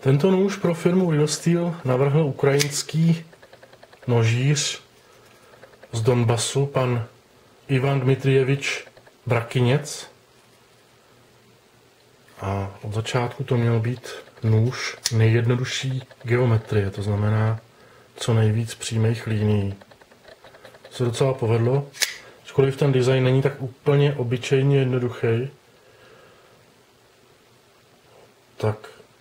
Tento nůž pro firmu Real Steel navrhl ukrajinský nožíř z Donbasu, pan Ivan Dmitrijevič Brakyněc. A od začátku to měl být nůž nejjednodušší geometrie, to znamená co nejvíc přímých linií. To se docela povedlo, ačkoliv ten design není tak úplně obyčejně jednoduchý, tak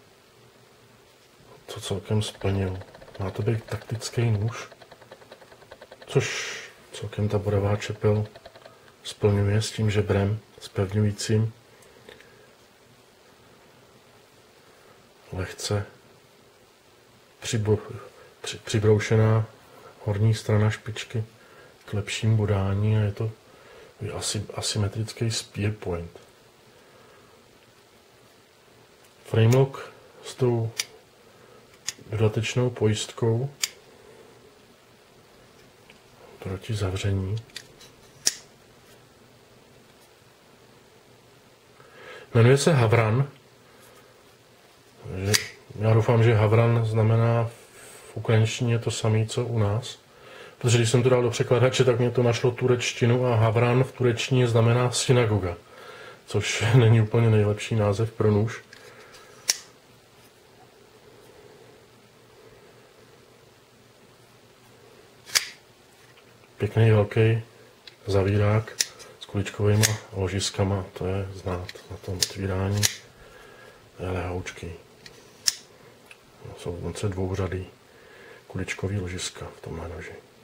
to celkem splnil. Má to být taktický nůž, což celkem ta bodová čepel splňuje s tím žebrem zpevňujícím. Lehce přibroušená horní strana špičky k lepšímu bodání a je to asymetrický spear point. Framelock s tou dodatečnou pojistkou proti zavření. Jmenuje se Havran. Já doufám, že Havran znamená v ukrajinštině to samé, co u nás. Protože když jsem to dal do překladače, tak mě to našlo turečtinu a Havran v turečtině znamená synagoga. Což není úplně nejlepší název pro nůž. Pěkný velký zavírák s kuličkovými ložiskama, to je znát na tom otvírání. Lehoučký. Jsou dokonce dvouřadý kuličkový ložiska v tomhle noži.